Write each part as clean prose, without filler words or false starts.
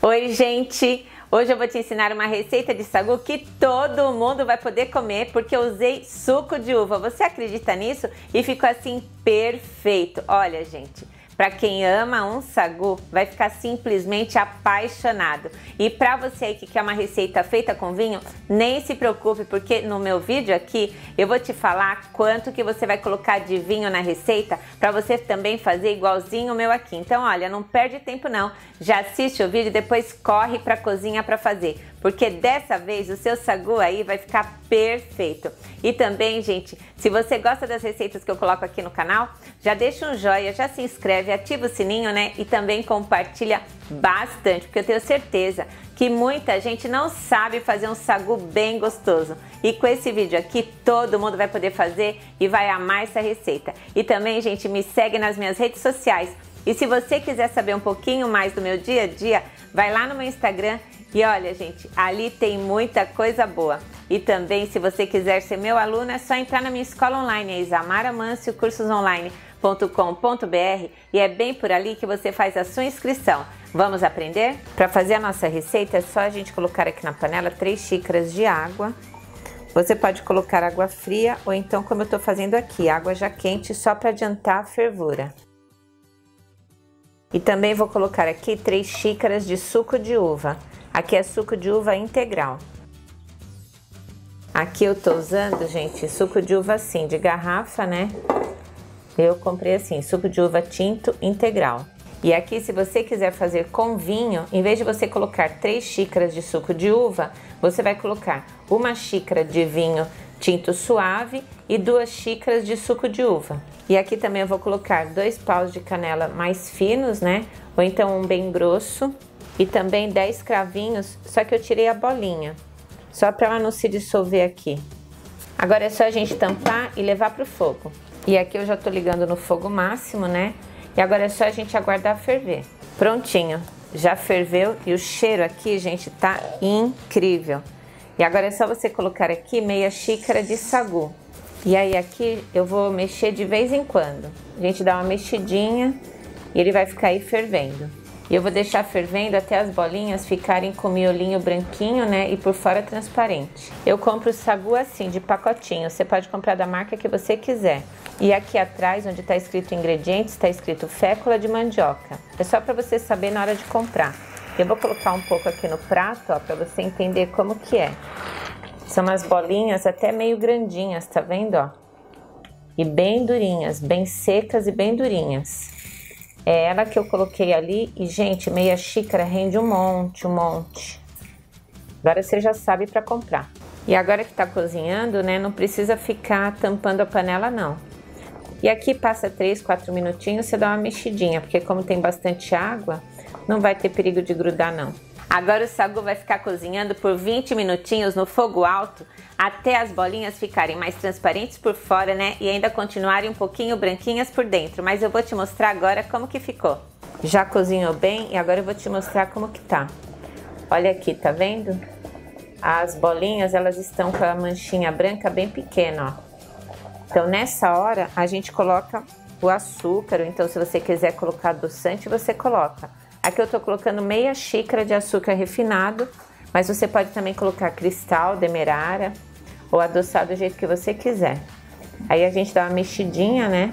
Oi, gente! Hoje eu vou te ensinar uma receita de sagu que todo mundo vai poder comer porque eu usei suco de uva. Você acredita nisso? E ficou assim perfeito. Olha, gente, para quem ama um sagu, vai ficar simplesmente apaixonado. E para você aí que quer uma receita feita com vinho, nem se preocupe, porque no meu vídeo aqui eu vou te falar quanto que você vai colocar de vinho na receita para você também fazer igualzinho o meu aqui. Então, olha, não perde tempo não. Já assiste o vídeo e depois corre para a cozinha para fazer, porque dessa vez o seu sagu aí vai ficar perfeito. E também, gente, se você gosta das receitas que eu coloco aqui no canal, já deixa um joinha, já se inscreve, ativa o sininho, né? E também compartilha bastante, porque eu tenho certeza que muita gente não sabe fazer um sagu bem gostoso. E com esse vídeo aqui, todo mundo vai poder fazer e vai amar essa receita. E também, gente, me segue nas minhas redes sociais. E se você quiser saber um pouquinho mais do meu dia a dia, vai lá no meu Instagram e olha, gente, ali tem muita coisa boa. E também, se você quiser ser meu aluno, é só entrar na minha escola online, é isamaramancio.cursosonline.com.br, e é bem por ali que você faz a sua inscrição. Vamos aprender? Para fazer a nossa receita, é só a gente colocar aqui na panela 3 xícaras de água. Você pode colocar água fria ou então, como eu estou fazendo aqui, água já quente, só para adiantar a fervura. E também vou colocar aqui 3 xícaras de suco de uva. Aqui é suco de uva integral. Aqui eu tô usando, gente, suco de uva assim, de garrafa, né? Eu comprei assim, suco de uva tinto integral. E aqui, se você quiser fazer com vinho, em vez de você colocar 3 xícaras de suco de uva, você vai colocar 1 xícara de vinho tinto suave e 2 xícaras de suco de uva. E aqui também eu vou colocar 2 paus de canela mais finos, né? Ou então um bem grosso. E também 10 cravinhos, só que eu tirei a bolinha, só para ela não se dissolver aqui. Agora é só a gente tampar e levar pro fogo. E aqui eu já tô ligando no fogo máximo, né? E agora é só a gente aguardar ferver. Prontinho, já ferveu e o cheiro aqui, gente, tá incrível. E agora é só você colocar aqui meia xícara de sagu. E aí aqui eu vou mexer de vez em quando. A gente dá uma mexidinha e ele vai ficar aí fervendo. E eu vou deixar fervendo até as bolinhas ficarem com miolinho branquinho, né? E por fora transparente. Eu compro o sagu assim, de pacotinho. Você pode comprar da marca que você quiser. E aqui atrás, onde está escrito ingredientes, está escrito fécula de mandioca. É só para você saber na hora de comprar. Eu vou colocar um pouco aqui no prato, ó, para você entender como que é. São umas bolinhas até meio grandinhas, tá vendo, ó? E bem durinhas, bem secas e bem durinhas. É ela que eu coloquei ali e, gente, meia xícara rende um monte, um monte. Agora você já sabe para comprar. E agora que tá cozinhando, né, não precisa ficar tampando a panela, não. E aqui passa 3, 4 minutinhos, você dá uma mexidinha, porque como tem bastante água, não vai ter perigo de grudar, não. Agora o sagu vai ficar cozinhando por 20 minutinhos no fogo alto, até as bolinhas ficarem mais transparentes por fora, né? E ainda continuarem um pouquinho branquinhas por dentro. Mas eu vou te mostrar agora como que ficou. Já cozinhou bem e agora eu vou te mostrar como que tá. Olha aqui, tá vendo? As bolinhas, elas estão com a manchinha branca bem pequena, ó. Então nessa hora a gente coloca o açúcar, ou então se você quiser colocar adoçante, você coloca. Aqui eu tô colocando meia xícara de açúcar refinado, mas você pode também colocar cristal, demerara, ou adoçar do jeito que você quiser. Aí a gente dá uma mexidinha, né?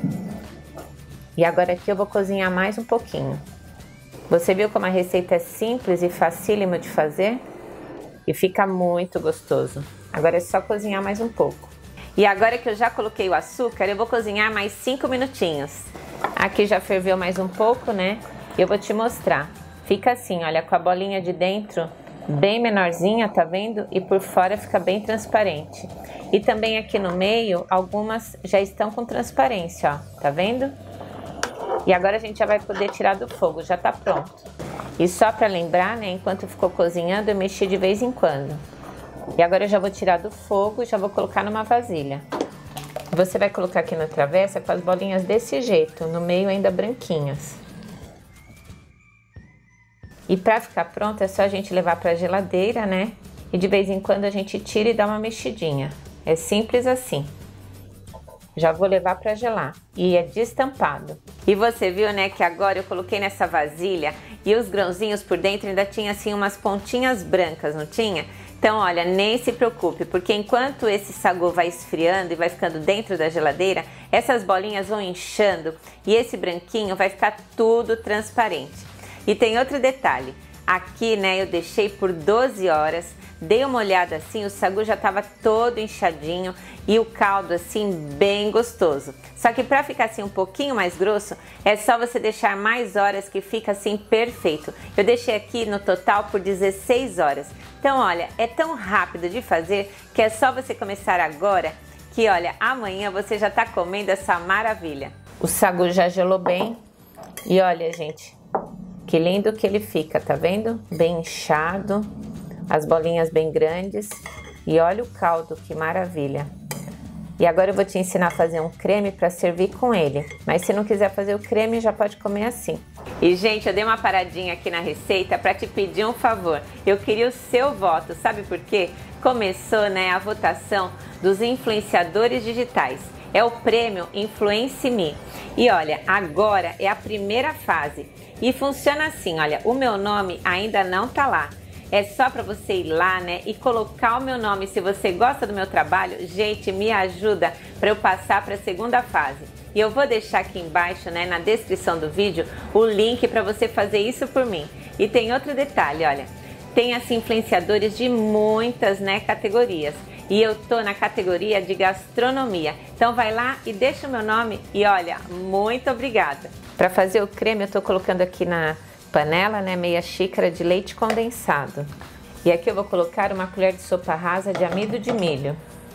E agora aqui eu vou cozinhar mais um pouquinho. Você viu como a receita é simples e facílima de fazer? E fica muito gostoso. Agora é só cozinhar mais um pouco. E agora que eu já coloquei o açúcar, eu vou cozinhar mais 5 minutinhos. Aqui já ferveu mais um pouco, né? Eu vou te mostrar. Fica assim, olha, com a bolinha de dentro bem menorzinha, tá vendo? E por fora fica bem transparente. E também aqui no meio, algumas já estão com transparência, ó, tá vendo? E agora a gente já vai poder tirar do fogo, já tá pronto. E só pra lembrar, né, enquanto ficou cozinhando, eu mexi de vez em quando. E agora eu já vou tirar do fogo e já vou colocar numa vasilha. Você vai colocar aqui na travessa com as bolinhas desse jeito, no meio ainda branquinhas. E para ficar pronto é só a gente levar para a geladeira, né? E de vez em quando a gente tira e dá uma mexidinha. É simples assim. Já vou levar para gelar. E é destampado. E você viu, né, que agora eu coloquei nessa vasilha e os grãozinhos por dentro ainda tinha assim umas pontinhas brancas, não tinha? Então, olha, nem se preocupe, porque enquanto esse sagu vai esfriando e vai ficando dentro da geladeira, essas bolinhas vão inchando e esse branquinho vai ficar tudo transparente. E tem outro detalhe, aqui, né, eu deixei por 12 horas, dei uma olhada assim, o sagu já estava todo inchadinho e o caldo assim bem gostoso. Só que para ficar assim um pouquinho mais grosso, é só você deixar mais horas que fica assim perfeito. Eu deixei aqui no total por 16 horas. Então, olha, é tão rápido de fazer que é só você começar agora que, olha, amanhã você já tá comendo essa maravilha. O sagu já gelou bem e olha, gente, que lindo que ele fica, tá vendo? Bem inchado, as bolinhas bem grandes e olha o caldo, que maravilha. E agora eu vou te ensinar a fazer um creme para servir com ele, mas se não quiser fazer o creme, já pode comer assim. E, gente, eu dei uma paradinha aqui na receita para te pedir um favor. Eu queria o seu voto, sabe por quê? Começou, né, a votação dos influenciadores digitais. É o prêmio Influence Me. E olha, agora é a primeira fase. E funciona assim, olha, o meu nome ainda não tá lá. É só para você ir lá, né, e colocar o meu nome. Se você gosta do meu trabalho, gente, me ajuda para eu passar para a segunda fase. E eu vou deixar aqui embaixo, né, na descrição do vídeo, o link para você fazer isso por mim. E tem outro detalhe, olha, tem assim influenciadores de muitas, né, categorias. E eu tô na categoria de gastronomia. Então vai lá e deixa o meu nome e olha, muito obrigada. Para fazer o creme eu tô colocando aqui na panela, né, meia xícara de leite condensado. E aqui eu vou colocar uma colher de sopa rasa de amido de milho,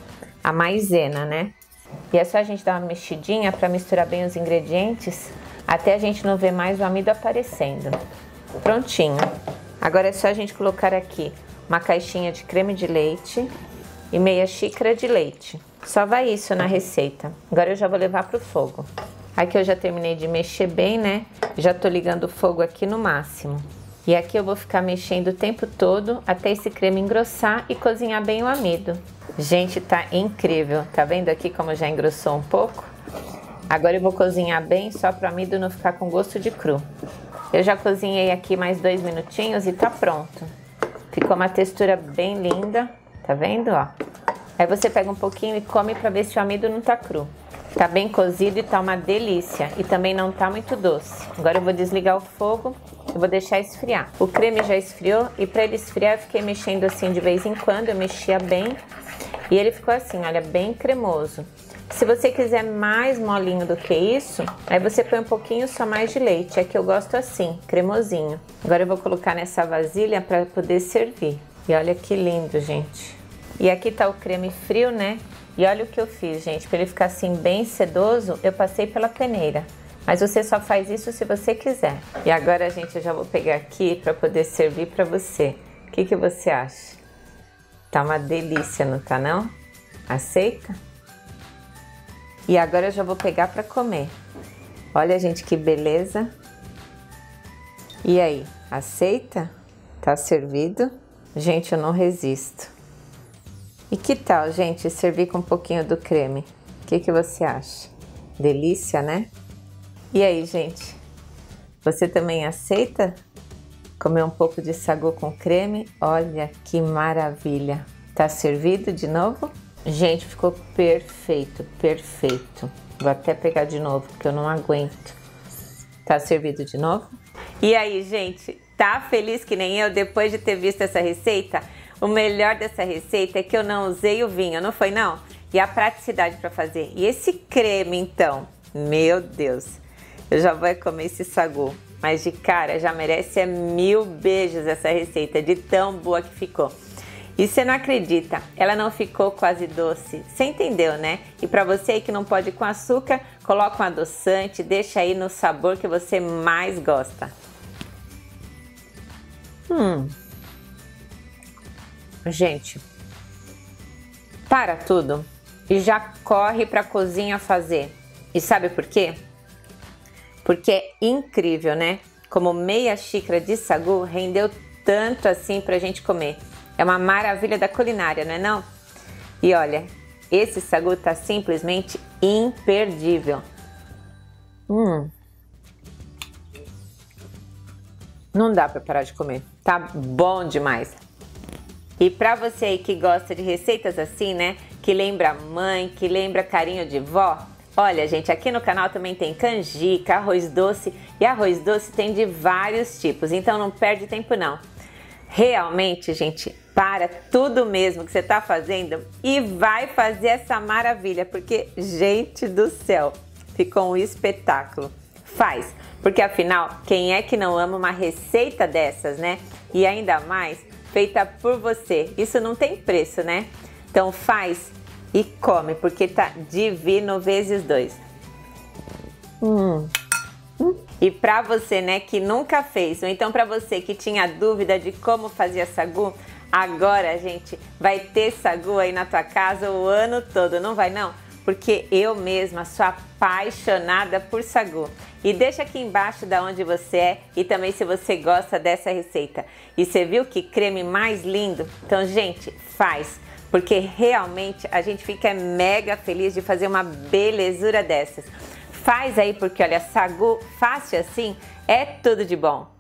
a maisena, né? E é só a gente dar uma mexidinha para misturar bem os ingredientes, até a gente não ver mais o amido aparecendo. Prontinho. Agora é só a gente colocar aqui uma caixinha de creme de leite e meia xícara de leite. Só vai isso na receita. Agora eu já vou levar pro fogo. Aqui eu já terminei de mexer bem, né? Já tô ligando o fogo aqui no máximo. E aqui eu vou ficar mexendo o tempo todo até esse creme engrossar e cozinhar bem o amido. Gente, tá incrível. Tá vendo aqui como já engrossou um pouco? Agora eu vou cozinhar bem só para o amido não ficar com gosto de cru. Eu já cozinhei aqui mais 2 minutinhos e tá pronto. Ficou uma textura bem linda. Tá vendo, ó? Aí você pega um pouquinho e come para ver se o amido não tá cru. Tá bem cozido e tá uma delícia. E também não tá muito doce. Agora eu vou desligar o fogo e vou deixar esfriar. O creme já esfriou e para ele esfriar eu fiquei mexendo assim de vez em quando. Eu mexia bem e ele ficou assim, olha, bem cremoso. Se você quiser mais molinho do que isso, aí você põe um pouquinho só mais de leite. É que eu gosto assim, cremosinho. Agora eu vou colocar nessa vasilha para poder servir. E olha que lindo, gente. E aqui tá o creme frio, né? E olha o que eu fiz, gente, para ele ficar assim bem sedoso, eu passei pela peneira. Mas você só faz isso se você quiser. E agora, gente, eu já vou pegar aqui para poder servir para você. O que que você acha? Tá uma delícia, não tá não? Aceita? E agora eu já vou pegar para comer. Olha, gente, que beleza. E aí, aceita? Tá servido? Gente, eu não resisto. E que tal, gente, servir com um pouquinho do creme? O que que você acha? Delícia, né? E aí, gente? Você também aceita comer um pouco de sagu com creme? Olha que maravilha! Tá servido de novo? Gente, ficou perfeito, perfeito. Vou até pegar de novo, porque eu não aguento. Tá servido de novo? E aí, gente? Tá feliz que nem eu depois de ter visto essa receita? O melhor dessa receita é que eu não usei o vinho, não foi não? E a praticidade para fazer. E esse creme, então, meu Deus, eu já vou comer esse sagu. Mas de cara, já merece 1000 beijos essa receita, de tão boa que ficou. E você não acredita, ela não ficou quase doce. Você entendeu, né? E para você aí que não pode ir com açúcar, coloca um adoçante, deixa aí no sabor que você mais gosta. Gente, para tudo e já corre para a cozinha fazer. E sabe por quê? Porque é incrível, né? Como meia xícara de sagu rendeu tanto assim pra gente comer. É uma maravilha da culinária, não é não? E olha, esse sagu tá simplesmente imperdível. Não dá para parar de comer. Tá bom demais. E para você aí que gosta de receitas assim, né? Que lembra mãe, que lembra carinho de vó. Olha, gente, aqui no canal também tem canjica, arroz doce. E arroz doce tem de vários tipos, então não perde tempo não. Realmente, gente, para tudo mesmo que você tá fazendo e vai fazer essa maravilha. Porque, gente do céu, ficou um espetáculo. Faz, porque afinal, quem é que não ama uma receita dessas, né? E ainda mais feita por você. Isso não tem preço, né? Então faz e come, porque tá divino vezes 2. E pra você, né, que nunca fez, ou então pra você que tinha dúvida de como fazia sagu, agora, gente, vai ter sagu aí na tua casa o ano todo, não vai não? Porque eu mesma sou apaixonada por sagu. E deixa aqui embaixo de onde você é e também se você gosta dessa receita. E você viu que creme mais lindo? Então, gente, faz, porque realmente a gente fica mega feliz de fazer uma belezura dessas. Faz aí porque, olha, sagu fácil assim é tudo de bom.